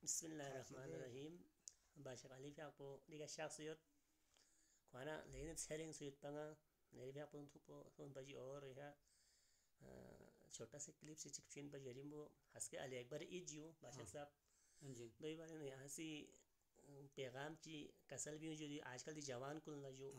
بسم الله الرحمن الرحيم. باشا علي في أبو ديك الشخصيات كوانا لين تسهرين سويت بنا نري في أبو نتوبو ثون بجي اور يها چھوٹا سا کلپ سے چکچین پر جریمبو ہنس کے علی اکبر ایجیو باشا صاحب جی دوی بارے میں یہاں سی پیغام چی کسل بھی جو آج کل دی جوان کل نہ جو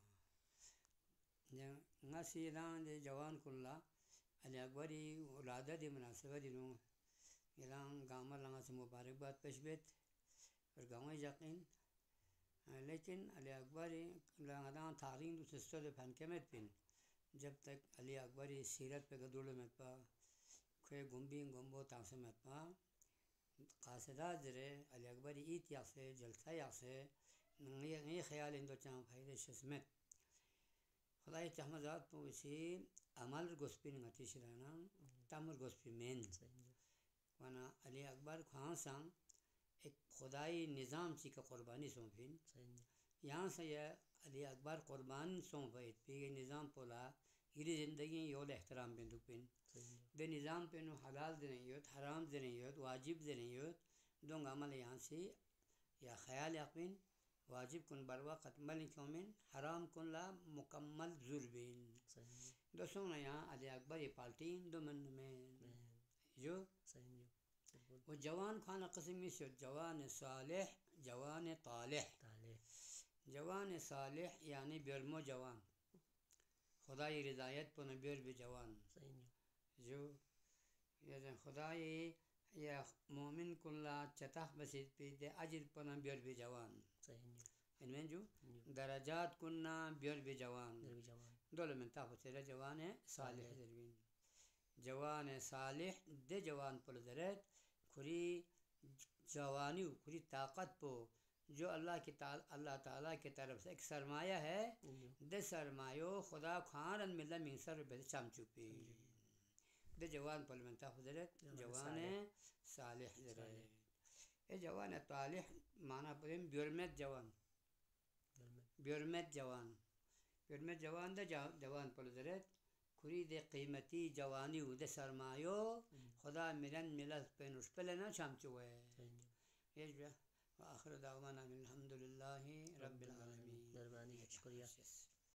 نسی لان دے جوان کلا علی اکبری ولادت مناسبہ دنوں اعلان گامر لگا سے مبارکباد پیش بیت اور گاؤں یقین لیکن علی اکبری لگا تعلیم دوسرے فن کے میں پن جب تک علی اکبری سیرت پہ گدوڑ میں پا کھوے گمبی گمبو تاسے میں پا قاصدہ درے علی اکبری ایت یا سے جلسہ یا سے نئی خیال اندو چاہاں فائدہ شسمت خدای چحمزات پو اسی عمل گسپی نگتی شرانا تامر گسپی مین وانا علی اکبر خان سان ایک خدای نظام چی کا قربانی سونپین یہاں سے یہ علی اکبر قربان سونپیت پی نظام پولا یہ زندگی یول احترام بندو پین بے نظام پینو حلال دے نہیں ہوت حرام دے نہیں ہوت واجب دے نہیں ہوت دونگ عمل یہاں سے یا خیال یقین واجب کن بر وقت مل کیومن حرام کن لا مکمل ظلبین دوستوں نے یہاں علی اکبر یہ پالٹی دو من میں جو وہ جوان خانہ قسمی سے جوان صالح جوان طالح جوان صالح یعنی بیرمو جوان خدای رضایت پن بیر بھی جوان جو خدای یا مومن کلا چتاح بسید پی دے اجر پن بیر بھی جوان ان میں جو درجات کننا بیر بھی جوان دول من تاپو تیرا جوان صالح دروین جوان صالح دے جوان پل درد کھری جوانی کھری طاقت پو جو اللہ تعالیٰ کی طرف سے ایک سرمایہ ہے دے سرمایو خدا خانن ملا من سر بے چام چوپی دے جوان پل منتا حضرت جوان صالح درد اے جوان طالح معنی پریم بیرمت جوان بیرمت جوان دے جوان پل درد کھری دے قیمتی جوانی ہو دے سرمایو خدا ملن ملت پینوش پلنا چام چوئے یہ آخر دعوانا الحمدللہ رب العالمین. شکریہ.